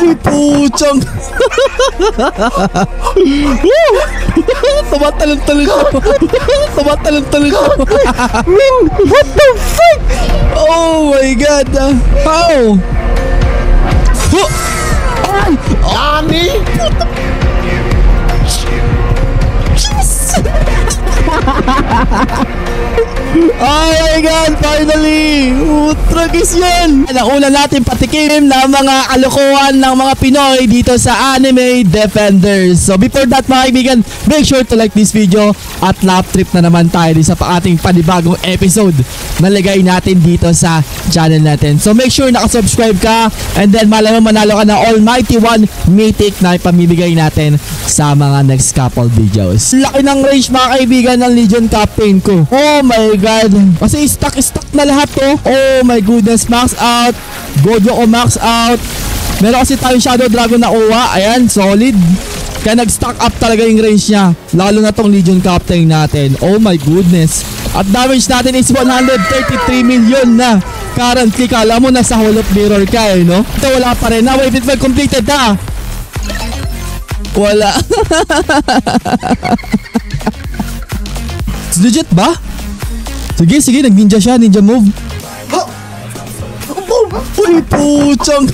Uy, puchang. Tumatalon-talon siya. Tumatalon-talon siya. Min, what the fuck? Oh my God. How? Nani? Oh my God, finally! Tragis yan! Nauna natin patikim ng mga kalokohan ng mga Pinoy dito sa Anime Defenders. So before that mga kaibigan, make sure to like this video at lap trip na naman tayo sa ating panibagong episode na lagay natin dito sa channel natin. So make sure nakasubscribe ka and then malamang manalo ka na Almighty One Mythic na ipamibigay natin sa mga next couple videos. Laki ng range mga kaibigan ng Legion Captain ko. Oh my God! Kasi stuck na lahat to. Oh my goodness, max out. Gojo ko max out. Meron kasi tayong Shadow Dragon na uwa. Ayan, solid. Kaya nag-stack up talaga yung range niya. Lalo na tong Legion Captain natin. Oh my goodness. At damage natin is 133 million na. Currently, kala mo nasa Hall of Mirror ka eh, no? Ito wala pa rin. Now, wave it well completed na. Wala. Legit ba? Sige, sige, nag-ninja siya, ninja move. Uy, puchang.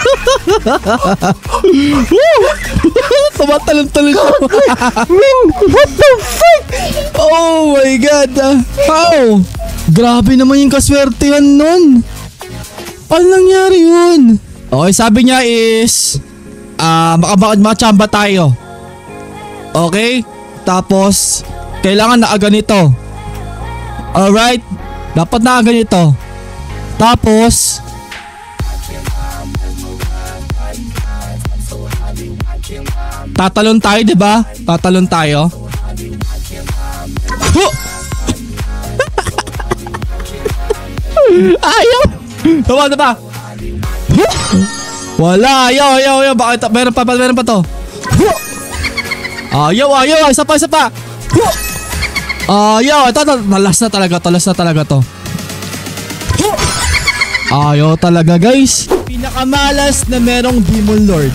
Tumatalon-talon siya. Min, what the fuck? Oh my God. How? Grabe naman yung kaswertehan nun. Paano nangyari yun? Okay, sabi niya is makachamba tayo. Okay? Tapos kailangan na ganito. Alright? Dapat na ganito. Tapos tatalon tayo, 'di ba? Tatalon tayo. Ayaw. Tama ba? Wala, ayaw. Bakit? Meron pa to. Ayaw. Isa pa. Ayaw. Ito, nalas na talaga to. Ayaw talaga, guys. Pinakamalas na merong Demon Lord.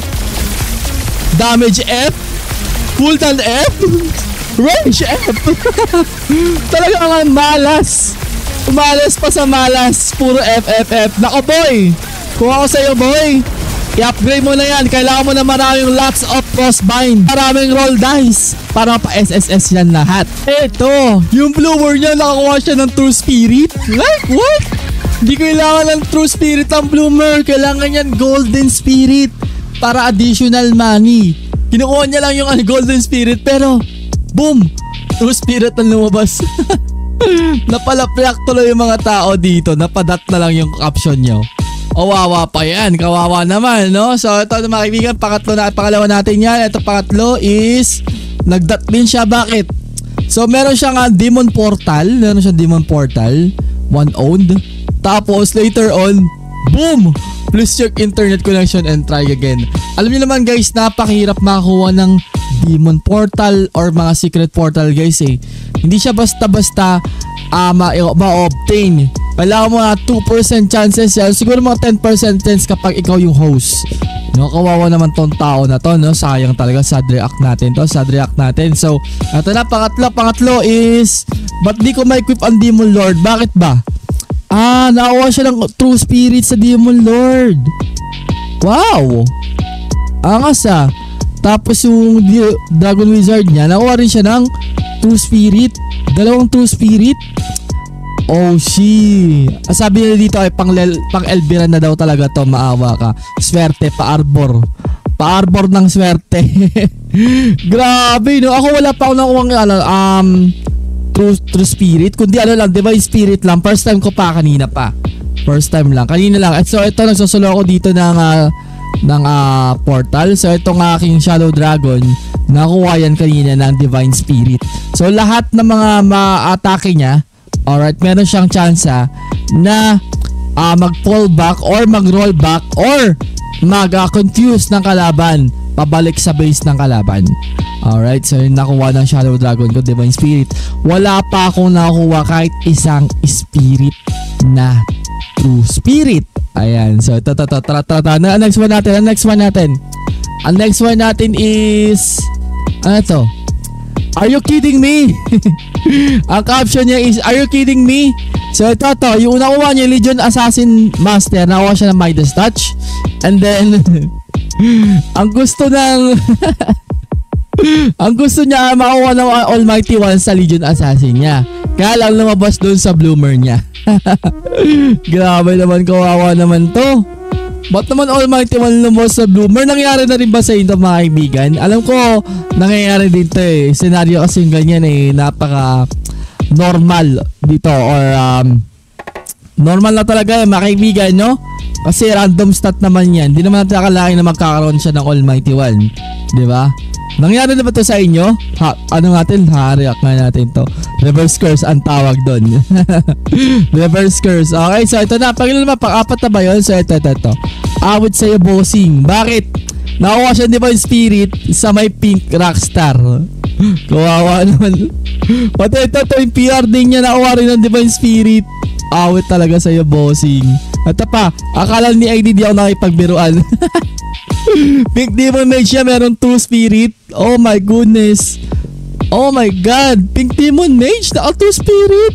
Damage F. Cooldown F. Range F. Talaga nga malas. Malas pa sa malas. Puro F. Nako, boy. Kung ako sa'yo, boy, i-upgrade mo na yan. Kailangan mo na maraming lots of Frostbind. Maraming roll dice. Para pa-SSS yan lahat. Eto, yung blower niya, nakakuha siya ng True Spirit. Like, what? Hindi kailangan ng True Spirit ang bloomer. Kailangan yan Golden Spirit. Para additional money. Kinukuha niya lang yung Golden Spirit. Pero, boom! True Spirit ang lumabas. Napalaplak tuloy yung mga tao dito. Napadat na lang yung caption nyo. Kawawa pa yan. Kawawa naman, no? So, ito mga kaibigan, pangalawa natin yan. Ito pangatlo is nagdat din siya. Bakit? So, meron siyang Demon Portal. One owned. Tapos, later on, boom! Please check internet connection and try again. Alam niyo naman guys, napakahirap makakuha ng Demon Portal or mga secret portal guys eh. Hindi siya basta-basta ma-obtain. Kailangan mo na 2% chances yan. Siguro mga 10% chance kapag ikaw yung host. No, kawawa naman tong tao na to, no? Sayang talaga, sad react natin. So, ito na, pangatlo is ba't di ko ma-equip ang Demon Lord? Bakit ba? Nakakuha siya ng True Spirit sa Demon Lord. Wow! Angas ah. Tapos yung Dragon Wizard niya, nakuha rin siya ng True Spirit. 2 True Spirit. Oh, sabi nila dito ay pang Elbiran na daw talaga to. Maawa ka. Swerte, pa-arbor ng swerte. Grabe, no? Ako wala pa ako nakuha True Spirit. Kundi lang, Divine Spirit lang. First time ko pa, kanina pa. Kanina lang. At so, ito, nagsusulo ako dito ng portal. So, itong aking Shadow Dragon, nakuha yan kanina ng Divine Spirit. So, lahat ng mga ma-atake niya, alright, meron siyang chance na mag-fall back or mag-roll back or mag-confuse ng kalaban pabalik sa base ng kalaban. Alright, so yung nakuha ng Shadow Dragon ko, Divine Spirit. Wala pa akong nakuha kahit isang spirit na True Spirit. Ayan. So, ito. Tara. Ang next one natin. Ang next one natin is... Ano to? Are you kidding me? Ang caption niya is, are you kidding me? So, ito. Yung una kuha niya, Legion Assassin Master. Nakuha siya ng Midas Touch. And then, ang gusto niya makuha ng Almighty One sa Legion Assassin niya. Kaya lang lumabas doon sa bloomer niya. Grabe naman, kawawa naman to. Ba't naman Almighty One lumabas sa bloomer? Nangyari na rin ba sa inyo mga kaibigan? Alam ko, nangyayari dito eh. Senaryo kasi ganyan eh. Napaka normal dito or normal na talaga mga kaibigan, no? Kasi random stat naman yan. Hindi naman natin akalain na magkakaroon siya ng Almighty One. Diba? Nangyari na ba to sa inyo? Ano natin? React nga natin to. Reverse curse ang tawag doon. Reverse curse. Okay, so ito na. Pag ilan naman, pang-apat na ba yun? So ito. Awit sa'yo, bossing. Bakit? Nakuha siya, di ba, yung spirit sa may pink rockstar. Kawawa naman. Pati ito, yung PR din niya. Nakuha rin ng Divine Spirit. Awit talaga sa'yo, bossing. At pa, akala ni ID di ako nakipagbiruan. Pink Demon Mage siya, meron 2 spirit. Oh my goodness. Oh my god, Pink Demon Mage, naka 2 spirit.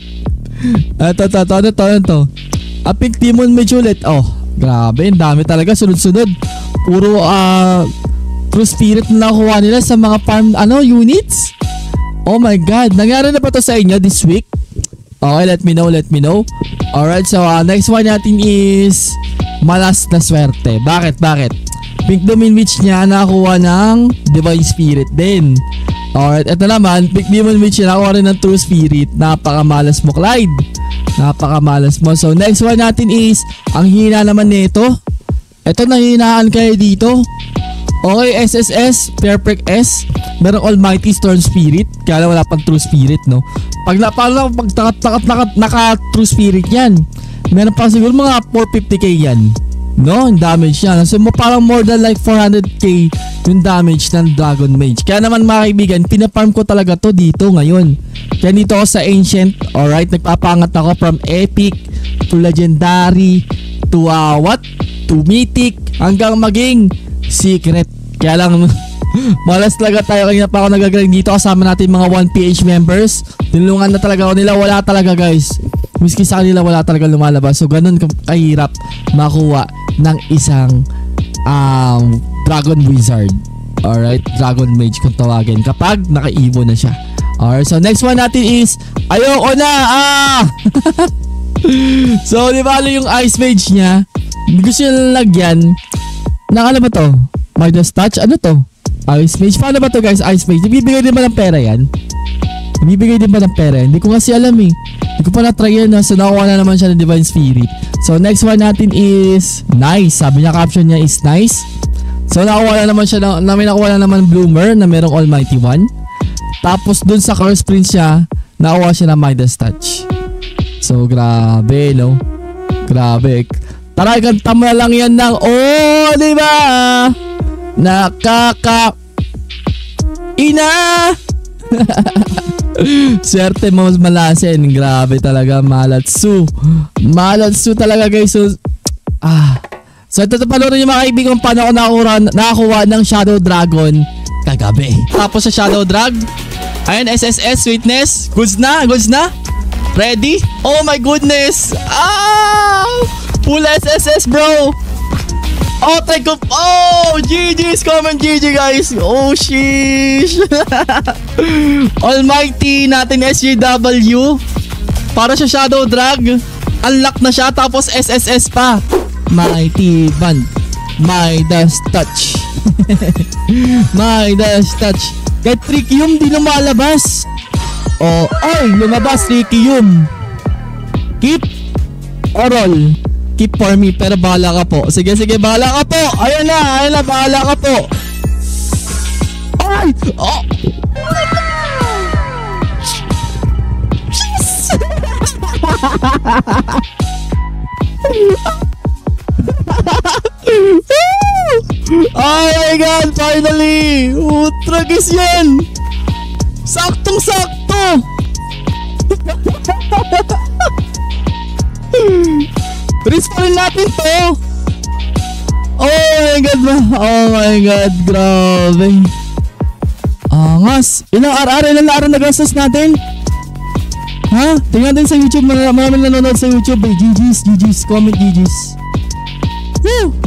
Ano to? Pink Demon Mage ulit. Oh, grabe, ang dami talaga, sunod-sunod. Puro true spirit na nakuha nila sa mga farm units. Oh my god, nangyari na ba to sa inyo this week? Okay, let me know. Alright, so next one natin is malas na swerte. Bakit? Pink Demon Witch niya nakuha ng Divine Spirit din. Alright, ito naman, Pink Demon Witch niya nakuha rin ng True Spirit. Napakamalas mo, Clyde. Napakamalas mo. So next one natin is, ang hina naman nito. Ito, nahinaan kayo dito. Okay, SSS, Perfect S. Merong Almighty Storm Spirit. Kaya wala pang True Spirit, no? Pag naka True Spirit yan, meron pa siguro mga 450k yan. No, yung damage niya. So, parang more than like 400k yung damage ng Dragon Mage. Kaya naman mga kaibigan, pinafarm ko talaga to dito ngayon. Kaya dito ako sa Ancient. Alright, nagpapangat ako from Epic to Legendary to to Mythic hanggang maging Secret. Kaya lang malas talaga tayo. Kanina pa ako nagagaling dito kasama natin mga 1PH members. Tinulungan na talaga ako nila. Wala talaga guys. Miski sa kanila wala talaga lumalabas. So ganun kahirap makuha ng isang Dragon Wizard. Alright, Dragon Mage kung tawagin kapag naka-evo na siya. Alright, so next one natin is ayoko na! So di ba yung Ice Mage niya, gusto niya lagyan ng ano ba to? Midas Touch? Ano to? Ice Mage? Paano ba to guys? Ice Mage? Ibibigay din ba ng pera yan? Hindi ko kasi alam eh. Hindi ko pa na-try yan. So nakuha na naman siya ng Divine Spirit. So next one natin is nice. Sabi niya, caption niya is nice. So nakuha na naman siya may nakuha na naman Bloomer na merong Almighty One. Tapos dun sa Curse Prince siya, nakuha siya ng Midas Touch. So grabe, no? Grabe. Tara, kanta mo na lang yan ng diba? Ina! Swerte mo mas malasin. Grabe talaga, Malatsu talaga guys. So ito panorin yung mga kaibigan paano ako nakakuha ng Shadow Dragon kagabi. Tapos sa Shadow Drag, ayun, SSS Sweetness. Goods na? Ready? Oh my goodness. Full SSS bro. Oh, take off. Oh, GG's comment GG guys. Oh, sheesh. Almighty natin SJW. Para sa Shadow Drag. Unlock na siya. Tapos SSS pa. Mighty Band. Midas Touch. Midas Touch. Kahit Trikium di lumalabas. Oh, ay, lumabas Trikium. Keep Oral. Keep for me, pero bahala ka po. Sige, bahala ka po. Ayun na, bahala ka po. Ay! Oh! Oh my god, finally! Tragis yan! Saktong-sakto! Rinse pa rin natin to. Oh my god ba? Oh my god, grabe. Angas. Ilang araw na gastos natin? Ha? Tingnan din sa YouTube. Maraming nanonood sa YouTube. GG's. Comment GG's. Woo!